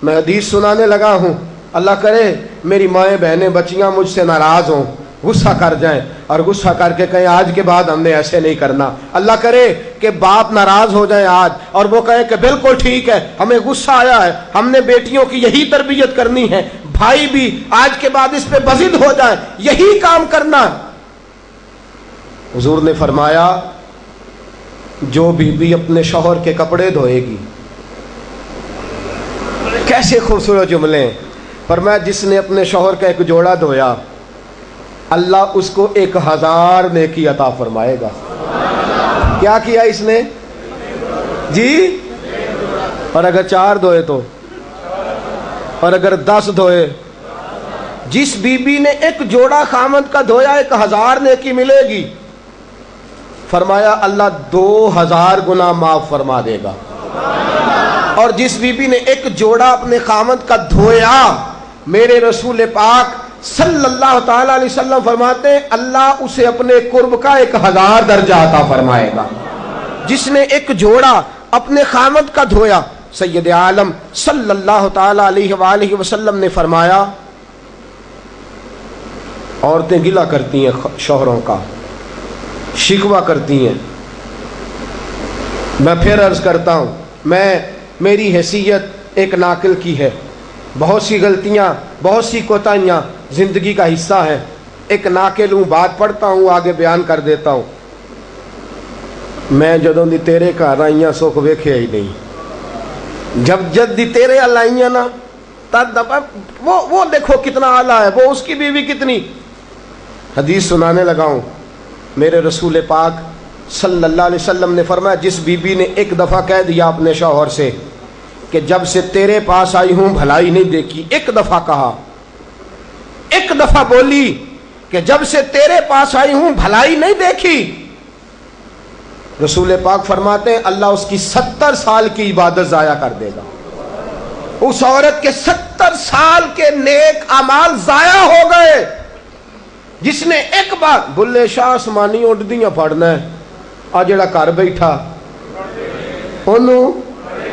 میں حدیث سنانے لگا ہوں، اللہ کرے میری مائیں بہنیں بچیاں مجھ سے ناراض ہوں، غصہ کر جائیں اور غصہ کر کے کہیں آج کے بعد ہم نے ایسے نہیں کرنا۔ اللہ کرے کہ باپ ناراض ہو جائیں آج اور وہ کہیں کہ بالکل ٹھیک ہے، ہمیں غصہ آیا ہے، ہم نے بیٹیوں کی یہی تربیت کرنی ہے، بھائی بھی آج کے بعد اس پہ بضد ہو جائیں، یہی کام کرنا۔ حضور نے فرمایا جو بیوی اپنے شوہر کے کپڑے دھوئے گی، کیسے خوبصورت جملے، فرمایا جس نے اپنے شوہر کا ایک جوڑا دھویا اللہ اس کو 1000 نیکی عطا فرمائے گا۔ کیا کیا اس نے جی؟ اور اگر 4 دھوئے تو، اور اگر 10 دھوئے، جس بی بی نے ایک جوڑا خامد کا دھویا 1000 نیکی ملے گی۔ فرمایا اللہ 2000 گناہ معاف فرما دے گا۔ اور جس بی بی نے ایک جوڑا اپنے خامد کا دھویا، میرے رسول پاک صلی اللہ تعالی علیہ وسلم فرماتے ہیں اللہ اسے اپنے قرب کا 1000 درجہ عطا فرمائے گا۔ جس نے ایک جوڑا اپنے خامد کا دھویا، سید عالم صلی اللہ تعالی علیہ وآلہ وسلم نے فرمایا عورتیں گلہ کرتی ہیں شوہروں کا، شکوہ کرتی ہیں۔ میں پھر عرض کرتا ہوں، میری حیثیت ایک ناقل کی ہے، بہت سی غلطیاں، بہت سی کوتاہیاں زندگی کا حصہ ہے، ایک ناقل ہوں، بات پڑھتا ہوں آگے بیان کر دیتا ہوں۔ میں جدوں دی تیرے گھر آئیاں سکھ ویکھیا ہی نہیں، جب دی تیرے ال آئیاں نا تب وہ دیکھو کتنا اعلیٰ ہے، وہ اس کی بیوی کتنی۔ حدیث سنانے لگا ہوں، میرے رسول پاک صلی اللہ علیہ وسلم نے فرمایا جس بی بی نے ایک دفعہ کہہ دیا اپنے شوہر سے کہ جب سے تیرے پاس آئی ہوں بھلائی نہیں دیکھی، ایک دفعہ کہا، ایک دفعہ بولی کہ جب سے تیرے پاس آئی ہوں بھلائی نہیں دیکھی، رسول پاک فرماتے ہیں اللہ اس کی 70 سال کی عبادت ضائع کر دے گا۔ اس عورت کے 70 سال کے نیک اعمال ضائع ہو گئے، جس نے ایک بار بلے شاہ آسمانی اڈدیاں پڑھنا ہے، آ جڑا گھر بیٹھا انہوں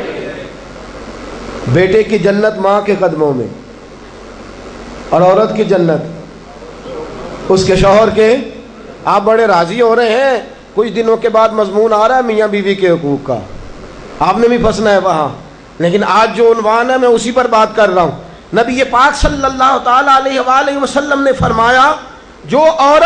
بیٹے کی جنت ماں کے قدموں میں، اور عورت کی جنت اس کے شوہر کے۔ آپ بڑے راضی ہو رہے ہیں، کچھ دنوں کے بعد مضمون آ رہا ہے میاں بیوی کے حقوق کا، آپ نے بھی پھنسنا ہے وہاں، لیکن آج جو عنوان ہے میں اسی پر بات کر رہا ہوں۔ نبی پاک صلی اللہ تعالی علیہ وآلہ وسلم نے فرمایا جو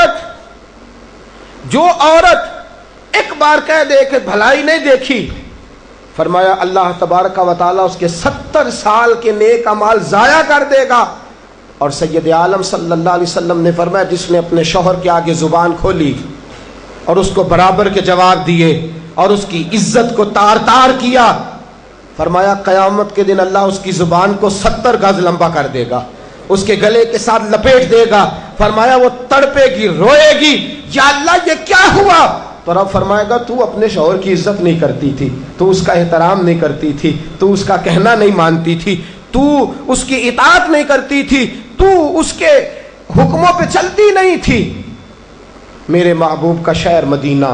عورت ایک بار کہہ دے کہ بھلائی نہیں دیکھی، فرمایا اللہ تبارک و تعالیٰ اس کے 70 سال کے نیک اعمال ضائع کر دے گا۔ اور سید عالم صلی اللہ علیہ وسلم نے فرمایا جس نے اپنے شوہر کے آگے زبان کھولی اور اس کو برابر کے جواب دیے اور اس کی عزت کو تار تار کیا، فرمایا قیامت کے دن اللہ اس کی زبان کو 70 گز لمبا کر دے گا، اس کے گلے کے ساتھ لپیٹ دے گا۔ فرمایا وہ تڑپے گی، روئے گی، یا اللہ یہ کیا ہوا؟ تو رب فرمائے گا تو اپنے شوہر کی عزت نہیں کرتی تھی، تو اس کا احترام نہیں کرتی تھی، تو اس کا کہنا نہیں مانتی تھی، تو اس کی اطاعت نہیں کرتی تھی، تو اس کے حکموں پہ چلتی نہیں تھی۔ میرے محبوب کا شہر مدینہ،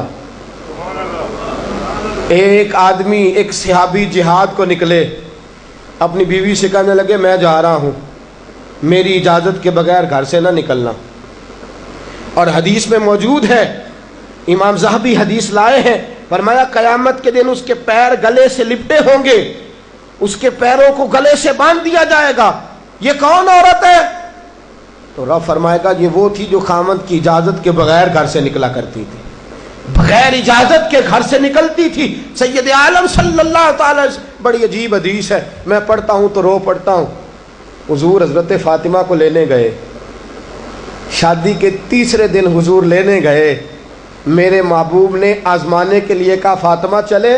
ایک آدمی، ایک صحابی جہاد کو نکلے، اپنی بیوی سے کہنے لگے میں جا رہا ہوں، میری اجازت کے بغیر گھر سے نہ نکلنا۔ اور حدیث میں موجود ہے، امام ذہبی حدیث لائے ہیں، فرمایا قیامت کے دن اس کے پیر گلے سے لپٹے ہوں گے، اس کے پیروں کو گلے سے باندھ دیا جائے گا، یہ کون عورت ہے؟ تو رب فرمائے گا یہ وہ تھی جو خامد کی اجازت کے بغیر گھر سے نکلا کرتی تھی، بغیر اجازت کے گھر سے نکلتی تھی۔ سید عالم صلی اللہ تعالی، بڑی عجیب حدیث ہے، میں پڑھتا ہوں تو رو پڑھتا ہوں۔ حضور حضرت فاطمہ کو لینے گئے، شادی کے تیسرے دن حضور لینے گئے، میرے محبوب نے آزمانے کے لیے کہا فاطمہ چلے،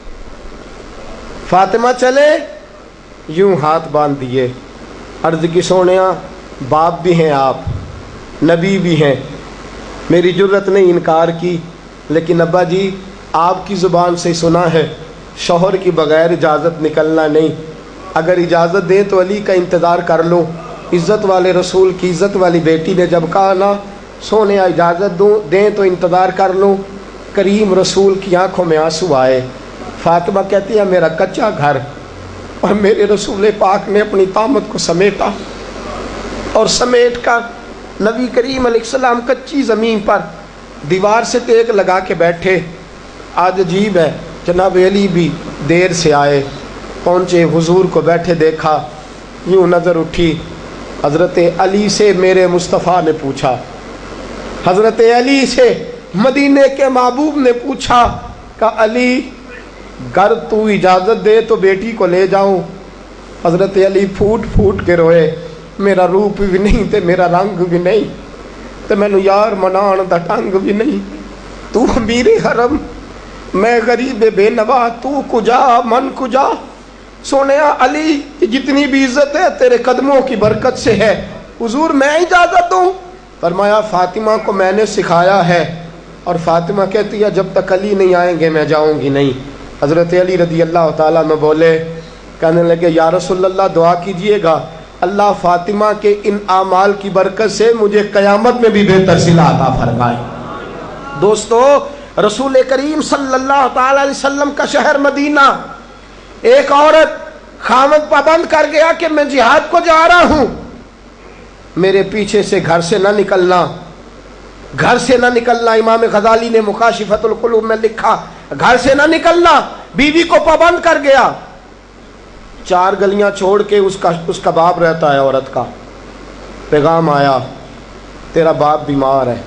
فاطمہ چلے، یوں ہاتھ باندھ دیے، عرض کی سونیا باپ بھی ہیں آپ، نبی بھی ہیں، میری جرت نے انکار کی، لیکن ابا جی آپ کی زبان سے سنا ہے شوہر کی بغیر اجازت نکلنا نہیں، اگر اجازت دیں تو علی کا انتظار کر لو۔ عزت والے رسول کی عزت والی بیٹی نے جب کہا نا سونے اجازت دیں تو انتظار کر لو، کریم رسول کی آنکھوں میں آنسو آئے۔ فاطمہ کہتی ہے میرا کچا گھر اور میرے رسول پاک نے اپنی طامت کو سمیٹا اور سمیٹ کر نبی کریم علیہ السلام کچی زمین پر دیوار سے ٹیک لگا کے بیٹھے. آج عجیب ہے، جناب علی بھی دیر سے آئے، پہنچے، حضور کو بیٹھے دیکھا، یوں نظر اٹھی. حضرت علی سے میرے مصطفیٰ نے پوچھا، حضرت علی سے مدینے کے محبوب نے پوچھا کہ علی گر تو اجازت دے تو بیٹی کو لے جاؤں. حضرت علی پھوٹ پھوٹ کے روئے، میرا روپ بھی نہیں تے میرا رنگ بھی نہیں تے مینوں یار منان دا ٹنگ بھی نہیں. تو امیر حرم، میں غریب بے نوا، تو کجا من کجا. سونیا علی جتنی بھی عزت ہے تیرے قدموں کی برکت سے ہے. حضور میں اجازت دوں؟ فرمایا فاطمہ کو میں نے سکھایا ہے. اور فاطمہ کہتی ہے جب تک علی نہیں آئیں گے میں جاؤں گی نہیں. حضرت علی رضی اللہ تعالیٰ عنہ بولے، کہنے لگے یا رسول اللہ دعا کیجئے گا اللہ فاطمہ کے ان اعمال کی برکت سے مجھے قیامت میں بھی بہتر صلہ عطا فرمائے. دوستو، رسول کریم صلی اللہ تعالی علیہ وسلم کا شہر مدینہ، ایک عورت خامد پابند کر گیا کہ میں جہاد کو جا رہا ہوں، میرے پیچھے سے گھر سے نہ نکلنا، گھر سے نہ نکلنا. امام غزالی نے مکاشفۃ القلوب میں لکھا گھر سے نہ نکلنا. بیوی کو پابند کر گیا. 4 گلیاں چھوڑ کے اس کا باپ رہتا ہے عورت کا. پیغام آیا تیرا باپ بیمار ہے.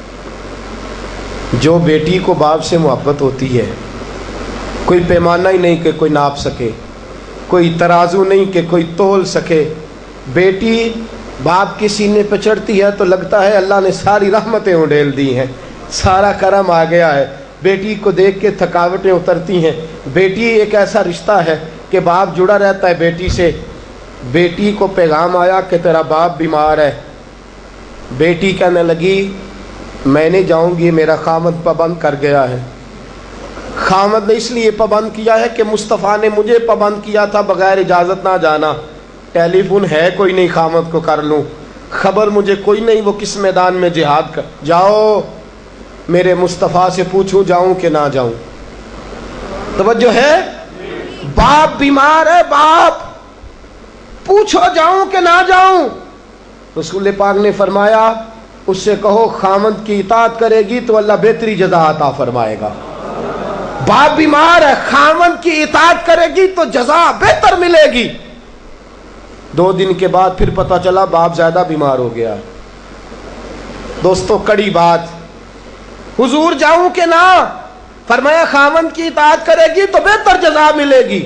جو بیٹی کو باپ سے محبت ہوتی ہے کوئی پیمانہ ہی نہیں کہ کوئی ناپ سکے، کوئی ترازو نہیں کہ کوئی تول سکے. بیٹی باپ کے سینے پہ چڑھتی ہے تو لگتا ہے اللہ نے ساری رحمتیں اڈیل دی ہیں، سارا کرم آ گیا ہے. بیٹی کو دیکھ کے تھکاوٹیں اترتی ہیں. بیٹی ایک ایسا رشتہ ہے کہ باپ جڑا رہتا ہے بیٹی سے. بیٹی کو پیغام آیا کہ تیرا باپ بیمار ہے. بیٹی کہنے لگی میں نہیں جاؤں گی، میرا خامد پابند کر گیا ہے. خامد نے اس لیے پابند کیا ہے کہ مصطفیٰ نے مجھے پابند کیا تھا بغیر اجازت نہ جانا. ٹیلی فون ہے کوئی نہیں خامد کو کر لوں، خبر مجھے کوئی نہیں وہ کس میدان میں جہاد کر. جاؤ میرے مصطفیٰ سے پوچھوں جاؤں کہ نہ جاؤں. توجہ ہے، باپ بیمار ہے، باپ پوچھو جاؤں کہ نہ جاؤں. رسول پاک نے فرمایا اس سے کہو خامد کی اطاعت کرے گی تو اللہ بہتری جزا عطا فرمائے گا. باپ بیمار ہے، خامد کی اطاعت کرے گی تو جزا بہتر ملے گی. 2 دن کے بعد پھر پتہ چلا باپ زیادہ بیمار ہو گیا. دوستو کڑی بات، حضور جاؤں کہ نہ؟ فرمایا خامد کی اطاعت کرے گی تو بہتر جزا ملے گی.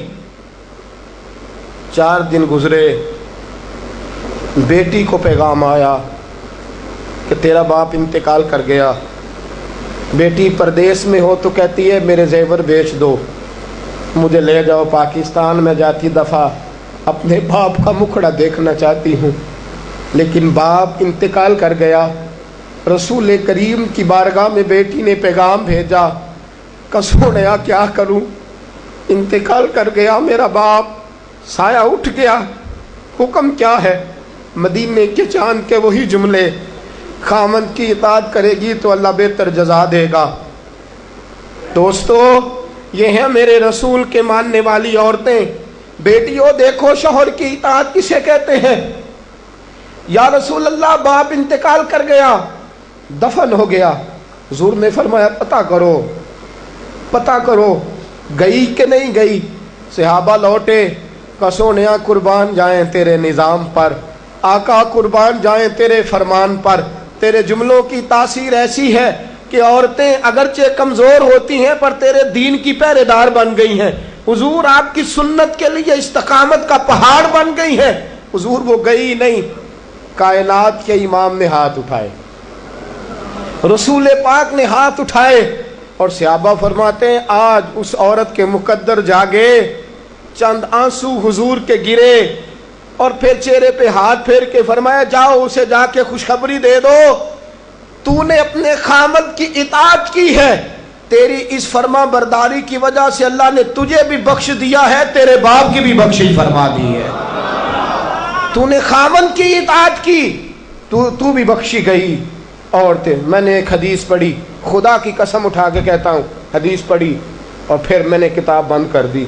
4 دن گزرے، بیٹی کو پیغام آیا کہ تیرا باپ انتقال کر گیا. بیٹی پردیس میں ہو تو کہتی ہے میرے زیور بیچ دو، مجھے لے جاؤ پاکستان میں جاتی دفعہ اپنے باپ کا مکھڑا دیکھنا چاہتی ہوں. لیکن باپ انتقال کر گیا. رسول کریم کی بارگاہ میں بیٹی نے پیغام بھیجا کہ سونیا کیا کروں، انتقال کر گیا میرا باپ، سایہ اٹھ گیا، حکم کیا ہے؟ مدینے کے چاند کے وہی جملے، خامد کی اطاعت کرے گی تو اللہ بہتر جزا دے گا. دوستو یہ ہیں میرے رسول کے ماننے والی عورتیں. بیٹیوں دیکھو شوہر کی اطاعت کسے کہتے ہیں. یا رسول اللہ باپ انتقال کر گیا، دفن ہو گیا. حضور نے فرمایا پتہ کرو گئی کہ نہیں گئی. صحابہ لوٹے، کسونیا قربان جائیں تیرے نظام پر، آقا قربان جائیں تیرے فرمان پر. تیرے جملوں کی تاثیر ایسی ہے کہ عورتیں اگرچہ کمزور ہوتی ہیں پر تیرے دین کی پہرے دار بن گئی ہیں. حضور آپ کی سنت کے لیے استقامت کا پہاڑ بن گئی ہیں. حضور وہ گئی نہیں. کائنات کے امام نے ہاتھ اٹھائے، رسول پاک نے ہاتھ اٹھائے اور صحابہ فرماتے ہیں آج اس عورت کے مقدر جاگے. چند آنسو حضور کے گرے اور پھر چہرے پہ ہاتھ پھیر کے فرمایا جاؤ اسے جا کے خوشخبری دے دو، تو نے اپنے خامد کی اطاعت کی ہے، تیری اس فرما برداری کی وجہ سے اللہ نے تجھے بھی بخش دیا ہے، تیرے باپ کی بھی بخشش فرما دی ہے. تو نے خامد کی اطاعت کی تو بھی بخشی گئی. عورتیں، میں نے ایک حدیث پڑھی، خدا کی قسم اٹھا کے کہتا ہوں، حدیث پڑھی اور پھر میں نے کتاب بند کر دی.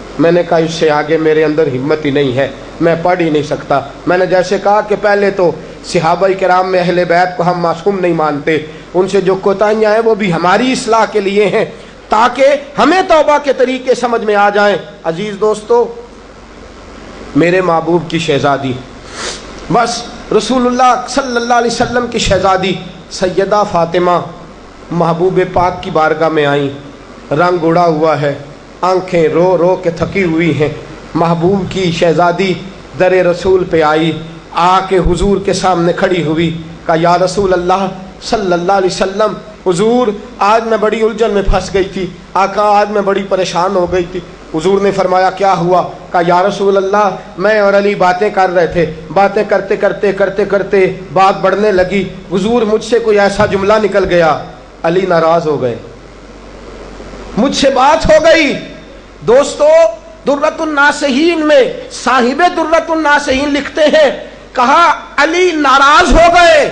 میں نے کہا اس سے آگے میرے اندر ہمت ہی نہیں ہے، میں پڑھ ہی نہیں سکتا۔ میں نے جیسے کہا کہ پہلے تو صحابہ کرام میں اہل بیت کو ہم معصوم نہیں مانتے، ان سے جو کوتاہیاں ہیں وہ بھی ہماری اصلاح کے لیے ہیں تاکہ ہمیں توبہ کے طریقے سمجھ میں آ جائیں۔ عزیز دوستو، میرے محبوب کی شہزادی، بس رسول اللہ صلی اللہ علیہ وسلم کی شہزادی سیدہ فاطمہ محبوب پاک کی بارگاہ میں آئیں، رنگ اڑا ہوا ہے، آنکھیں رو رو کے تھکی ہوئی ہیں۔ محبوب کی شہزادی در رسول پہ آئی، آ کے حضور کے سامنے کھڑی ہوئی، کہا یا رسول اللہ صلی اللہ علیہ وسلم، حضور آج میں بڑی الجھن میں پھنس گئی تھی، آقا آج میں بڑی پریشان ہو گئی تھی۔ حضور نے فرمایا کیا ہوا؟ کہا یا رسول اللہ میں اور علی باتیں کر رہے تھے، باتیں کرتے کرتے کرتے کرتے بات بڑھنے لگی، حضور مجھ سے کوئی ایسا جملہ نکل گیا، علی ناراض ہو گئے، مجھ سے بات ہو گئی۔ دوستو درۃ الناصحین میں صاحب درۃ الناصحین لکھتے ہیں، کہا علی ناراض ہو گئے۔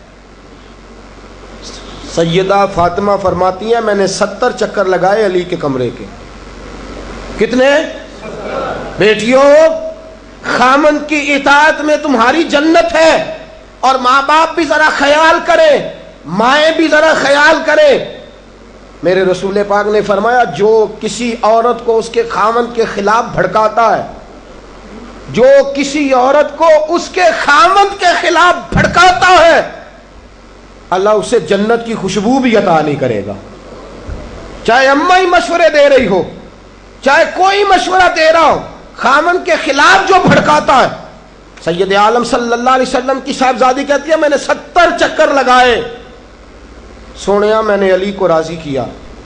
سیدہ فاطمہ فرماتی ہیں میں نے 70 چکر لگائے علی کے کمرے کے۔ کتنے؟ بیٹیوں، خامند کی اطاعت میں تمہاری جنت ہے، اور ماں باپ بھی ذرا خیال کریں، مائیں بھی ذرا خیال کریں۔ میرے رسول پاک نے فرمایا جو کسی عورت کو اس کے خامند کے خلاف بھڑکاتا ہے، جو کسی عورت کو اس کے خامند کے خلاف بھڑکاتا ہے، اللہ اسے جنت کی خوشبو بھی عطا نہیں کرے گا۔ چاہے اماں ہی مشورے دے رہی ہو، چاہے کوئی مشورہ دے رہا ہو، خامند کے خلاف جو بھڑکاتا ہے۔ سید عالم صلی اللہ علیہ وسلم کی صاحبزادی کہتی ہے میں نے 70 چکر لگائے، سونیا میں نے علی کو راضی کیا،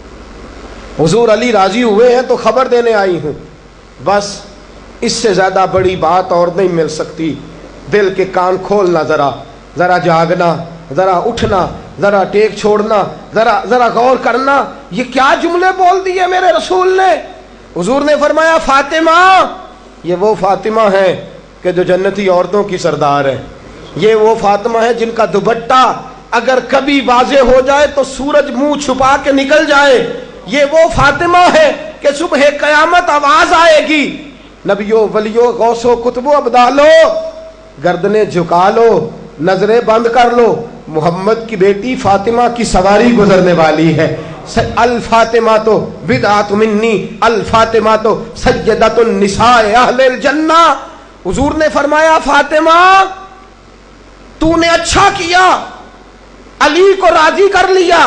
حضور علی راضی ہوئے ہیں تو خبر دینے آئی ہوں، بس اس سے زیادہ بڑی بات اور نہیں مل سکتی۔ دل کے کان کھولنا، ذرا جاگنا، ذرا اٹھنا، ذرا ٹیک چھوڑنا، ذرا غور کرنا، یہ کیا جملے بول دیے میرے رسول نے۔ حضور نے فرمایا فاطمہ، یہ وہ فاطمہ ہے کہ جو جنتی عورتوں کی سردار ہے، یہ وہ فاطمہ ہے جن کا دوپٹہ اگر کبھی واضح ہو جائے تو سورج منہ چھپا کے نکل جائے، یہ وہ فاطمہ ہے کہ صبح قیامت آواز آئے گی، نبیوں ولیوں غوثوں کتبوں ابدالو گردنیں جھکا لو، نظریں بند کر لو، محمد کی بیٹی فاطمہ کی سواری گزرنے والی ہے۔ الفاطمہ تو بدعت منی، الفاطمہ تو سیدۃ النساء اہل الجنہ۔ حضور نے فرمایا فاطمہ تو نے اچھا کیا، علی کو راضی کر لیا،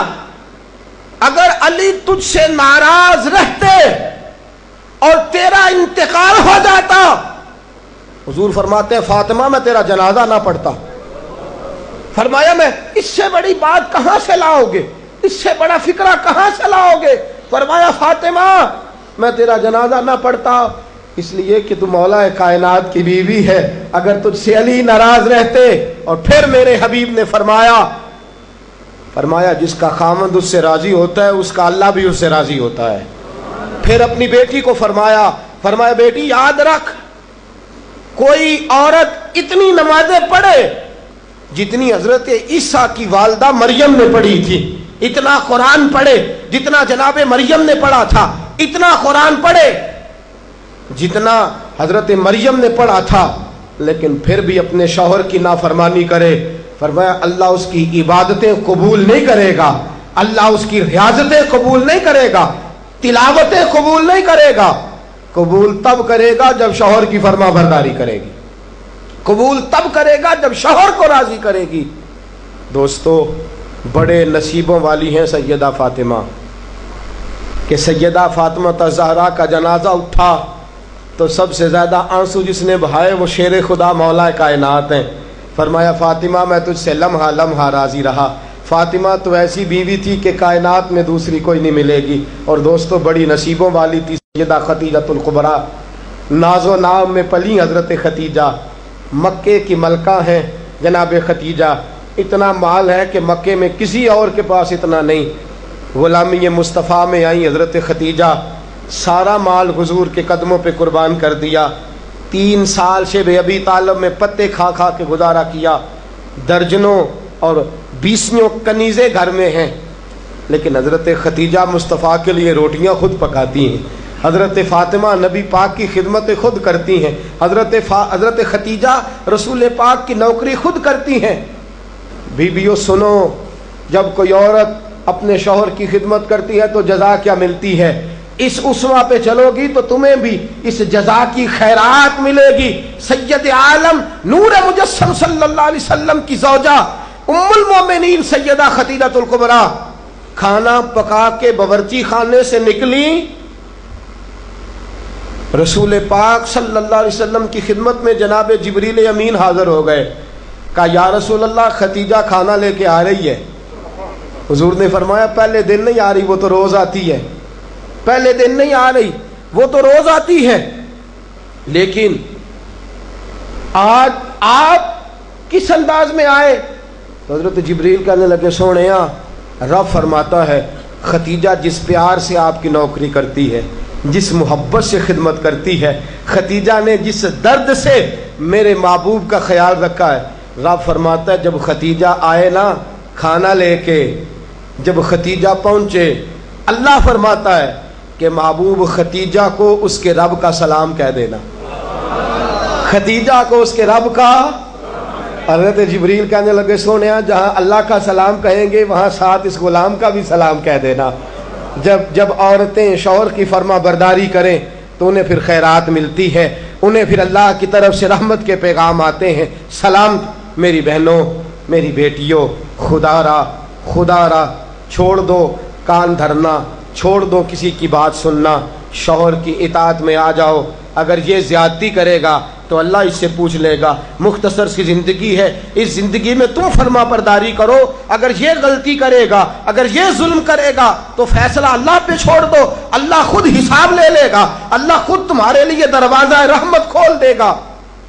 اگر علی تجھ سے ناراض رہتے اور تیرا انتقال ہو جاتا، حضور فرماتے ہیں فاطمہ میں تیرا جنازہ نہ پڑھتا۔ فرمایا میں اس سے بڑی بات کہاں سے لاؤ گے، اس سے بڑا فکرہ کہاں سے لاؤ گے؟ فرمایا فاطمہ میں تیرا جنازہ نہ پڑھتا اس لیے کہ تو مولا کائنات کی بیوی ہے، اگر تجھ سے علی ناراض رہتے۔ اور پھر میرے حبیب نے فرمایا جس کا خامند اس سے راضی ہوتا ہے اس کا اللہ بھی اس سے راضی ہوتا ہے۔ پھر اپنی بیٹی کو فرمایا بیٹی یاد رکھ، کوئی عورت اتنی نمازیں پڑھے جتنی حضرت عیسیٰ کی والدہ مریم نے پڑھی تھی، اتنا قرآن پڑھے جتنا جناب مریم نے پڑھا تھا، اتنا قرآن پڑھے جتنا حضرت مریم نے پڑھا تھا، لیکن پھر بھی اپنے شوہر کی نافرمانی کرے، فرمایا اللہ اس کی عبادتیں قبول نہیں کرے گا، اللہ اس کی ریاضتیں قبول نہیں کرے گا، تلاوتیں قبول نہیں کرے گا، قبول تب کرے گا جب شوہر کی فرما برداری کرے گی، قبول تب کرے گا جب شوہر کو راضی کرے گی۔ دوستو بڑے نصیبوں والی ہیں سیدہ فاطمہ کہ سیدہ فاطمہ الزہرا کا جنازہ اٹھا تو سب سے زیادہ آنسو جس نے بہائے وہ شیر خدا مولا کائنات ہیں۔ فرمایا فاطمہ میں تجھ سے لمحہ لمحہ راضی رہا، فاطمہ تو ایسی بیوی تھی کہ کائنات میں دوسری کوئی نہیں ملے گی۔ اور دوستو بڑی نصیبوں والی تھی سیدہ خدیجہ الکبریٰ، ناز و نام میں پلی حضرت خدیجہ، مکے کی ملکہ ہیں جناب خدیجہ، اتنا مال ہے کہ مکے میں کسی اور کے پاس اتنا نہیں۔ غلامی مصطفیٰ میں آئی حضرت خدیجہ، سارا مال حضور کے قدموں پہ قربان کر دیا، 3 سال شیب ابی طالب میں پتے کھا کھا کے گزارا کیا، درجنوں اور 20 کنیزیں گھر میں ہیں، لیکن حضرت خدیجہ مصطفیٰ کے لیے روٹیاں خود پکاتی ہیں، حضرت فاطمہ نبی پاک کی خدمت خود کرتی ہیں، حضرت خدیجہ رسول پاک کی نوکری خود کرتی ہیں۔ بیویوں سنو، جب کوئی عورت اپنے شوہر کی خدمت کرتی ہے تو جزا کیا ملتی ہے؟ اس اسوہ پہ چلو گی تو تمہیں بھی اس جزا کی خیرات ملے گی۔ سید عالم نور مجسم صلی اللہ علیہ وسلم کی زوجہ ام المومنین سیدہ خدیجہ الکبریٰ کھانا پکا کے باورچی خانے سے نکلی، رسول پاک صلی اللہ علیہ وسلم کی خدمت میں جناب جبریل امین حاضر ہو گئے۔ کہا یا رسول اللہ خدیجہ کھانا لے کے آ رہی ہے۔ حضور نے فرمایا پہلے دن نہیں آ رہی، وہ تو روز آتی ہے۔ پہلے دن نہیں آ رہی، وہ تو روز آتی ہے، لیکن آج آپ کس انداز میں آئے؟ تو حضرت جبریل کہنے لگے سونیا، رب فرماتا ہے خدیجہ جس پیار سے آپ کی نوکری کرتی ہے، جس محبت سے خدمت کرتی ہے، خدیجہ نے جس درد سے میرے محبوب کا خیال رکھا ہے، رب فرماتا ہے جب خدیجہ آئے نا کھانا لے کے، جب خدیجہ پہنچے، اللہ فرماتا ہے کہ محبوب خدیجہ کو اس کے رب کا سلام کہہ دینا، خدیجہ کو اس کے رب کا۔ حضرت جبریل کہنے لگے سونیا جہاں اللہ کا سلام کہیں گے وہاں ساتھ اس غلام کا بھی سلام کہہ دینا۔ جب عورتیں شوہر کی فرما برداری کریں تو انہیں پھر خیرات ملتی ہے، انہیں پھر اللہ کی طرف سے رحمت کے پیغام آتے ہیں۔ سلام میری بہنوں، میری بیٹیوں، خدا را چھوڑ دو کان دھرنا، چھوڑ دو کسی کی بات سننا، شوہر کی اطاعت میں آ جاؤ۔ اگر یہ زیادتی کرے گا تو اللہ اس سے پوچھ لے گا۔ مختصر سی زندگی ہے، اس زندگی میں تم فرما برداری کرو۔ اگر یہ غلطی کرے گا، اگر یہ ظلم کرے گا تو فیصلہ اللہ پہ چھوڑ دو، اللہ خود حساب لے لے گا، اللہ خود تمہارے لیے دروازہ رحمت کھول دے گا۔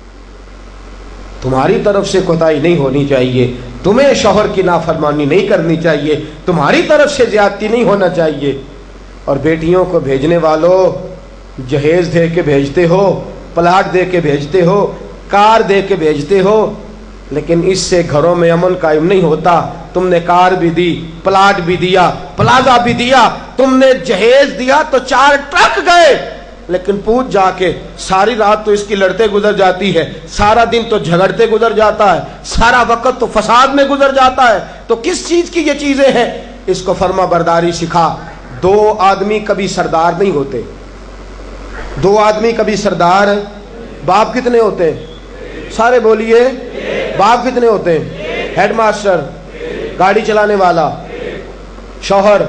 تمہاری طرف سے کوتاہی نہیں ہونی چاہیے، تمہیں شوہر کی نافرمانی نہیں کرنی چاہیے، تمہاری طرف سے زیادتی نہیں ہونا چاہیے۔ اور بیٹیوں کو بھیجنے والوں، جہیز دے کے بھیجتے ہو، پلاٹ دے کے بھیجتے ہو، کار دے کے بھیجتے ہو، لیکن اس سے گھروں میں امن قائم نہیں ہوتا۔ تم نے کار بھی دی، پلاٹ بھی دیا، پلازا بھی دیا، تم نے جہیز دیا تو 4 ٹرک گئے، لیکن پوچھ جا کے ساری رات تو اس کی لڑتے گزر جاتی ہے، سارا دن تو جھگڑتے گزر جاتا ہے، سارا وقت تو فساد میں گزر جاتا ہے، تو کس چیز کی یہ چیزیں ہیں؟ اس کو فرما برداری سکھا۔ 2 آدمی کبھی سردار نہیں ہوتے، 2 آدمی کبھی سردار۔ باپ کتنے ہوتے ہیں؟ سارے بولیے، باپ کتنے ہوتے ہیں؟ ہیڈ ماسٹر، گاڑی چلانے والا، شوہر۔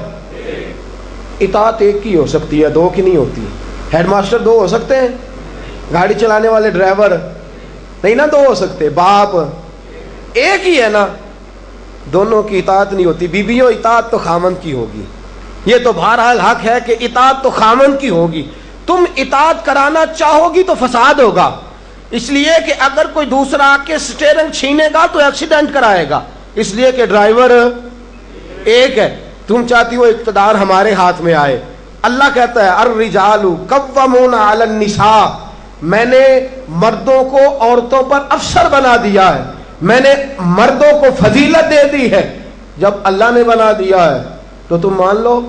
اطاعت ایک کی ہو سکتی ہے، 2 کی نہیں ہوتی۔ ہیڈ ماسٹر 2 ہو سکتے ہیں، گاڑی چلانے والے ڈرائیور نہیں نا 2 ہو سکتے، باپ ایک ہی ہے نا، دونوں کی اطاعت نہیں ہوتی۔ بیویوں اطاعت تو خامند کی ہوگی، یہ تو بہرحال حق ہے کہ اطاعت تو خامند کی ہوگی۔ تم اطاعت کرانا چاہو گی تو فساد ہوگا، اس لیے کہ اگر کوئی دوسرا آ کے سٹیئرنگ چھینے گا تو ایکسیڈنٹ کرائے گا، اس لیے کہ ڈرائیور ایک ہے۔ تم چاہتی ہو اقتدار ہمارے ہاتھ میں آئے، اللہ کہتا ہے الرجال قوامون علی النساء، میں نے مردوں کو عورتوں پر افسر بنا دیا ہے، میں نے مردوں کو فضیلت دے دی ہے۔ جب اللہ نے بنا دیا ہے تو تم مان لو،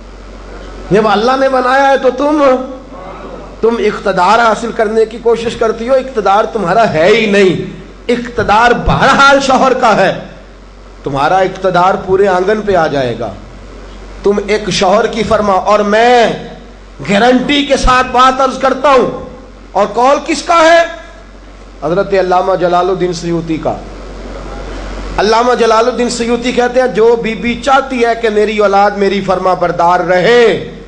جب اللہ نے بنایا ہے تو تم اقتدار حاصل کرنے کی کوشش کرتی ہو، اقتدار تمہارا ہے ہی نہیں، اقتدار بہرحال شوہر کا ہے، تمہارا اقتدار پورے آنگن پہ آ جائے گا۔ تم ایک شوہر کی فرما، اور میں گارنٹی کے ساتھ بات عرض کرتا ہوں، اور قول کس کا ہے؟ حضرت علامہ جلال الدین سیوطی کا۔ علامہ جلال الدین سیوطی کہتے ہیں جو بی چاہتی ہے کہ میری اولاد میری فرما بردار رہے،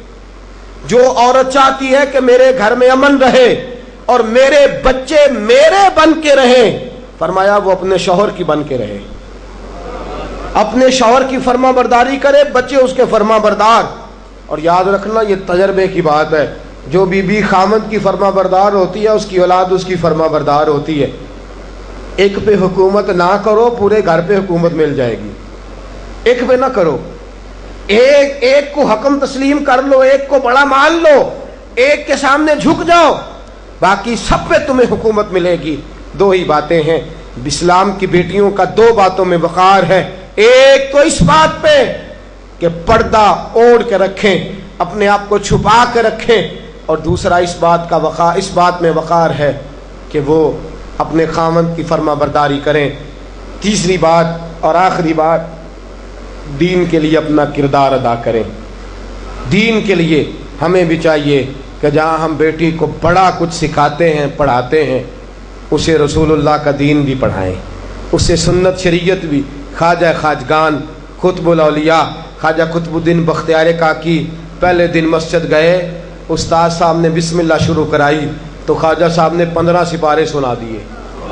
جو عورت چاہتی ہے کہ میرے گھر میں امن رہے اور میرے بچے میرے بن کے رہیں، فرمایا وہ اپنے شوہر کی بن کے رہے، اپنے شوہر کی فرما برداری کرے، بچے اس کے فرما بردار۔ اور یاد رکھنا یہ تجربے کی بات ہے، جو بی خامند کی فرما بردار ہوتی ہے اس کی اولاد اس کی فرما بردار ہوتی ہے۔ ایک پہ حکومت نہ کرو، پورے گھر پہ حکومت مل جائے گی۔ ایک پہ نہ کرو، ایک کو حکم تسلیم کر لو، ایک کو بڑا مان لو، ایک کے سامنے جھک جاؤ، باقی سب پہ تمہیں حکومت ملے گی۔ 2 ہی باتیں ہیں اسلام کی بیٹیوں کا، 2 باتوں میں وقار ہے۔ ایک تو اس بات پہ کہ پردہ اوڑھ کے رکھیں، اپنے آپ کو چھپا کے رکھیں، اور دوسرا اس بات میں وقار ہے کہ وہ اپنے خاوند کی فرما برداری کریں۔ تیسری بات اور آخری بات، دین کے لیے اپنا کردار ادا کریں۔ دین کے لیے ہمیں بھی چاہیے کہ جہاں ہم بیٹی کو بڑا کچھ سکھاتے ہیں پڑھاتے ہیں، اسے رسول اللہ کا دین بھی پڑھائیں، اسے سنت شریعت بھی۔ خواجہ خواجگان قطب الاولیاء خواجہ قطب الدین بختیار کاکی پہلے دن مسجد گئے، استاد صاحب نے بسم اللہ شروع کرائی تو خواجہ صاحب نے 15 سپارے سنا دیے،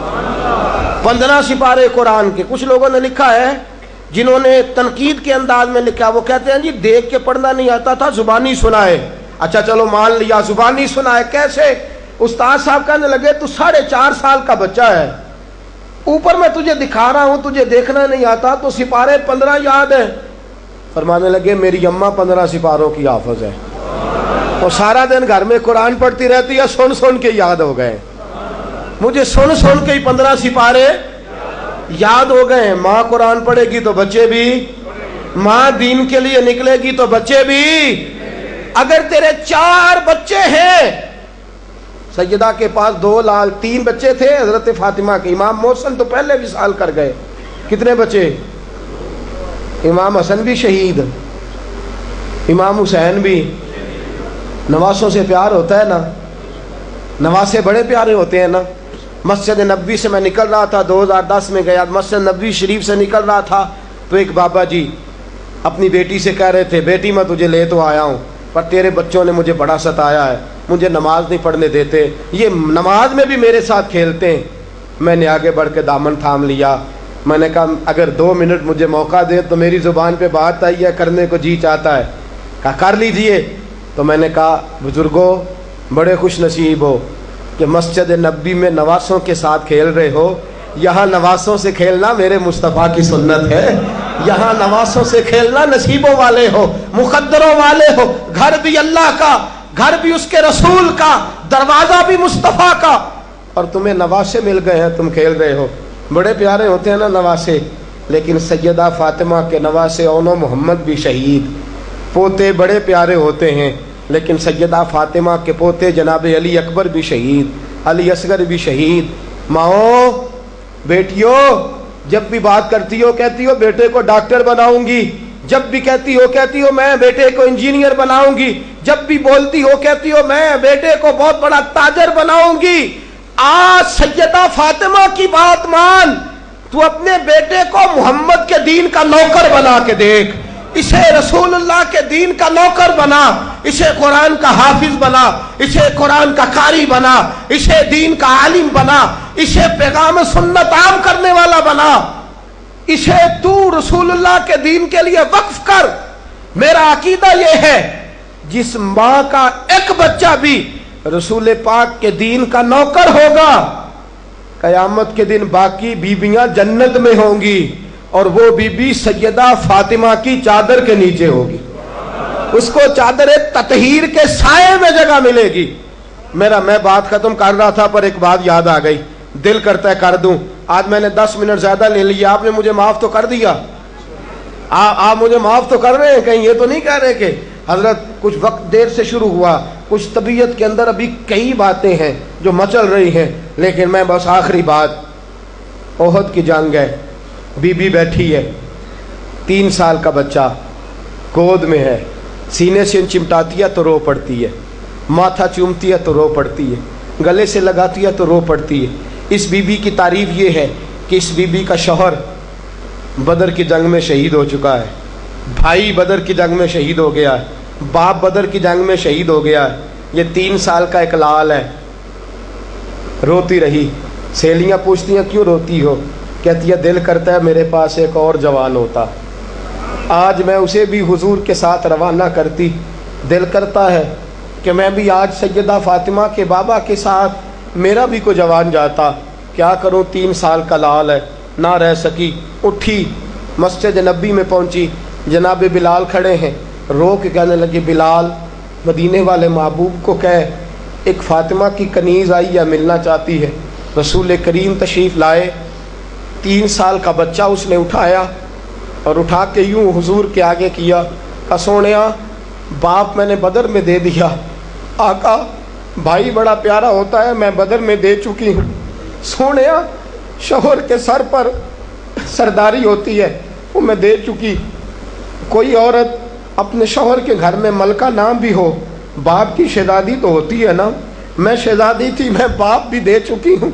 15 سپارے قرآن کے۔ کچھ لوگوں نے لکھا ہے جنہوں نے تنقید کے انداز میں لکھا، وہ کہتے ہیں جی دیکھ کے پڑھنا نہیں آتا تھا، زبانی سنائے۔ اچھا چلو مان لیا زبانی سنائے، کیسے؟ استاد صاحب کہنے لگے تو 4.5 سال کا بچہ ہے، اوپر میں تجھے دکھا رہا ہوں، تجھے دیکھنا نہیں آتا تو سپارے 15 یاد ہیں۔ فرمانے لگے میری اماں 15 سپاروں کی حافظ ہے، اور سارا دن گھر میں قرآن پڑھتی رہتی ہے، سن کے یاد ہو گئے، مجھے سن کے ہی 15 سپارے یاد ہو گئے۔ ماں قرآن پڑھے گی تو بچے بھی، ماں دین کے لیے نکلے گی تو بچے بھی۔ اگر تیرے 4 بچے ہیں، سیدہ کے پاس 2 لال 3 بچے تھے حضرت فاطمہ کے، امام محسن تو پہلے وصال کر گئے، کتنے بچے؟ امام حسن بھی شہید، امام حسین بھی۔ نواسوں سے پیار ہوتا ہے نا، نواسے بڑے پیارے ہوتے ہیں نا۔ مسجد نبوی سے میں نکل رہا تھا، 2010 میں گیا، مسجد نبوی شریف سے نکل رہا تھا تو ایک بابا جی اپنی بیٹی سے کہہ رہے تھے بیٹی میں تجھے لے تو آیا ہوں پر تیرے بچوں نے مجھے بڑا ستایا ہے، مجھے نماز نہیں پڑھنے دیتے، یہ نماز میں بھی میرے ساتھ کھیلتے ہیں۔ میں نے آگے بڑھ کے دامن تھام لیا، میں نے کہا اگر 2 منٹ مجھے موقع دیں تو میری زبان پہ بات آئی ہے، کرنے کو جی چاہتا ہے، کہا کر لیجئے۔ تو میں نے کہا بزرگوں بڑے خوش نصیب ہو کہ مسجد نبوی میں نواسوں کے ساتھ کھیل رہے ہو، یہاں نواسوں سے کھیلنا میرے مصطفیٰ کی سنت ہے، یہاں نواسوں سے کھیلنا نصیبوں والے ہو، مقدروں والے ہو، گھر بھی اللہ کا، گھر بھی اس کے رسول کا، دروازہ بھی مصطفیٰ کا، اور تمہیں نواسے مل گئے ہیں، تم کھیل رہے ہو۔ بڑے پیارے ہوتے ہیں نا نواسے، لیکن سیدہ فاطمہ کے نواسے اونو محمد بھی شہید، پوتے بڑے پیارے ہوتے ہیں، لیکن سیدہ فاطمہ کے پوتے جناب علی اکبر بھی شہید، علی اصغر بھی شہید۔ ماؤں بیٹیوں جب بھی بات کرتی ہو کہتی ہو بیٹے کو ڈاکٹر بناؤں گی، جب بھی کہتی ہو میں بیٹے کو انجینئر بناؤں گی، جب بھی بولتی ہو کہتی ہو میں بیٹے کو بہت بڑا تاجر بناؤں گی۔ آج سیدہ فاطمہ کی بات مان، تو اپنے بیٹے کو محمد کے دین کا نوکر بنا کے دیکھ، اسے رسول اللہ کے دین کا نوکر بنا، اسے قرآن کا حافظ بنا، اسے قرآن کا قاری بنا، اسے دین کا عالم بنا، اسے پیغام سنت عام کرنے والا بنا، اسے تو رسول اللہ کے دین کے لیے وقف کر۔ میرا عقیدہ یہ ہے جس ماں کا ایک بچہ بھی رسول پاک کے دین کا نوکر ہوگا، قیامت کے دن باقی بیویاں جنت میں ہوں گی، اور وہ بی بی سیدہ فاطمہ کی چادر کے نیچے ہوگی، اس کو چادر تطہیر کے سائے میں جگہ ملے گی۔ میں بات ختم کر رہا تھا پر ایک بات یاد آ گئی، دل کرتا ہے کر دوں۔ آج میں نے 10 منٹ زیادہ لے لیا، آپ نے مجھے معاف تو کر دیا، آپ مجھے معاف تو کر رہے ہیں، کہیں یہ تو نہیں کہہ رہے کہ حضرت کچھ وقت دیر سے شروع ہوا، کچھ طبیعت کے اندر ابھی کئی باتیں ہیں جو مچل رہی ہیں، لیکن میں بس آخری بات، احد کی جنگ ہے، بی بی بیٹھی ہے، 3 سال کا بچہ گود میں ہے، سینے سے چمٹاتی ہے تو رو پڑتی ہے، ماتھا چومتی ہے تو رو پڑتی ہے، گلے سے لگاتی ہے تو رو پڑتی ہے۔ اس بی بی کی تعریف یہ ہے کہ اس بی بی کا شوہر بدر کی جنگ میں شہید ہو چکا ہے، بھائی بدر کی جنگ میں شہید ہو گیا ہے، باپ بدر کی جنگ میں شہید ہو گیا ہے، یہ 3 سال کا ایک لال ہے۔ روتی رہی، سہیلیاں پوچھتی ہیں کیوں روتی ہو؟ کہتی ہے دل کرتا ہے میرے پاس ایک اور جوان ہوتا، آج میں اسے بھی حضور کے ساتھ روانہ کرتی، دل کرتا ہے کہ میں بھی آج سیدہ فاطمہ کے بابا کے ساتھ میرا بھی کوئی جوان جاتا، کیا کروں 3 سال کا لال ہے، نہ رہ سکی، اٹھی مسجد نبی میں پہنچی، جناب بلال کھڑے ہیں، رو کے کہنے لگی بلال مدینے والے محبوب کو کہے ایک فاطمہ کی کنیز آئی ہے ملنا چاہتی ہے۔ رسول کریم تشریف لائے، 3 سال کا بچہ اس نے اٹھایا اور اٹھا کے یوں حضور کے آگے کیا، کہا سونیا باپ میں نے بدر میں دے دیا، آقا بھائی بڑا پیارا ہوتا ہے، میں بدر میں دے چکی ہوں۔ سونیا شوہر کے سر پر سرداری ہوتی ہے، وہ میں دے چکی۔ کوئی عورت اپنے شوہر کے گھر میں ملکہ نام بھی ہو، باپ کی شہزادی تو ہوتی ہے نا، میں شہزادی تھی، میں باپ بھی دے چکی ہوں۔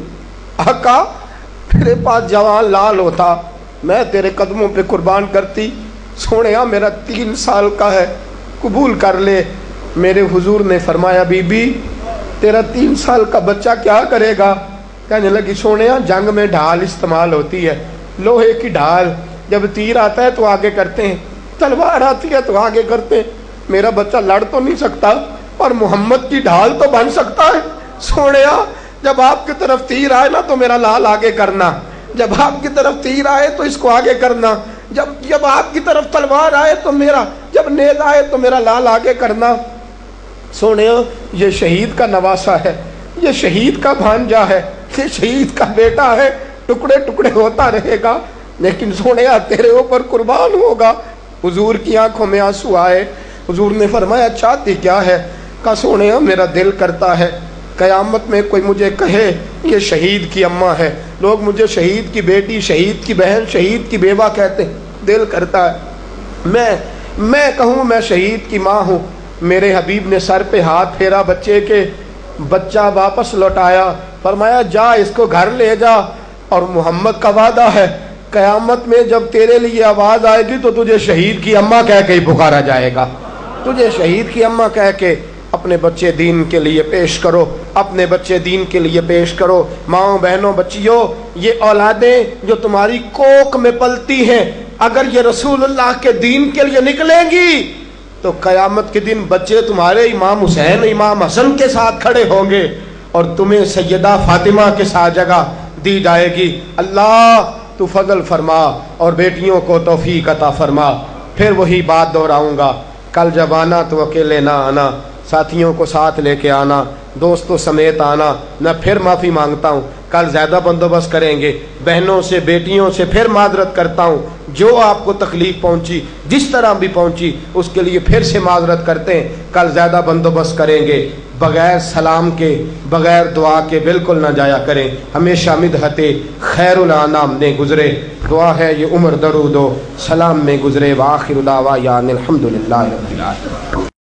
آقا میرے پاس جوان لال ہوتا، میں تیرے قدموں پہ قربان کرتی۔ سونیا میرا 3 سال کا ہے، قبول کر لے۔ میرے حضور نے فرمایا بی بی تیرا 3 سال کا بچہ کیا کرے گا؟ کہنے لگی سونیا جنگ میں ڈھال استعمال ہوتی ہے، لوہے کی ڈھال، جب تیر آتا ہے تو آگے کرتے ہیں، تلوار آتی ہے تو آگے کرتے ہیں، میرا بچہ لڑ تو نہیں سکتا اور محمد کی ڈھال تو بن سکتا ہے۔ سونیا جب آپ کی طرف تیر آئے نا تو میرا لال آگے کرنا، جب آپ کی طرف تیر آئے تو اس کو آگے کرنا، جب آپ کی طرف تلوار آئے تو میرا، جب نیز آئے تو میرا لال آگے کرنا۔ سونیا یہ شہید کا نواسا ہے، یہ شہید کا بھانجا ہے، یہ شہید کا بیٹا ہے، ٹکڑے ٹکڑے ہوتا رہے گا، لیکن سونیا تیرے اوپر قربان ہوگا۔ حضور کی آنکھوں میں آنسو آئے۔ حضور نے فرمایا چاہتی کیا ہے؟ کہا سونیا میرا دل کرتا ہے قیامت میں کوئی مجھے کہے یہ شہید کی اماں ہے، لوگ مجھے شہید کی بیٹی، شہید کی بہن، شہید کی بیوہ کہتے ہیں، دل کرتا ہے میں کہوں میں شہید کی ماں ہوں۔ میرے حبیب نے سر پہ ہاتھ پھیرا بچے کے، بچہ واپس لوٹایا، فرمایا جا اس کو گھر لے جا، اور محمد کا وعدہ ہے قیامت میں جب تیرے لیے آواز آئے گی تو تجھے شہید کی اماں کہہ کے ہی پکارا جائے گا، تجھے شہید کی اماں کہہ کے۔ اپنے بچے دین کے لیے پیش کرو، اپنے بچے دین کے لیے پیش کرو۔ ماؤں بہنوں بچیوں، یہ اولادیں جو تمہاری کوکھ میں پلتی ہیں، اگر یہ رسول اللہ کے دین کے لیے نکلیں گی تو قیامت کے دن بچے تمہارے امام حسین امام حسن کے ساتھ کھڑے ہوں گے اور تمہیں سیدہ فاطمہ کے ساتھ جگہ دی جائے گی۔ اللہ تو فضل فرما اور بیٹیوں کو توفیق عطا فرما۔ پھر وہی بات دہراؤں گا، کل جب آنا تو اکیلے نہ آنا، ساتھیوں کو ساتھ لے کے آنا، دوستوں سمیت آنا۔ میں پھر معافی مانگتا ہوں، کل زیادہ بندوبست کریں گے، بہنوں سے بیٹیوں سے پھر معذرت کرتا ہوں، جو آپ کو تکلیف پہنچی جس طرح بھی پہنچی اس کے لیے پھر سے معذرت کرتے ہیں، کل زیادہ بندوبست کریں گے۔ بغیر سلام کے بغیر دعا کے بالکل نہ جایا کریں، ہمیشہ مدحت خیر الانام نے گزرے، دعا ہے یہ عمر درود و سلام میں گزرے۔ وآخر دعوانا الحمدللہ رب العالمین۔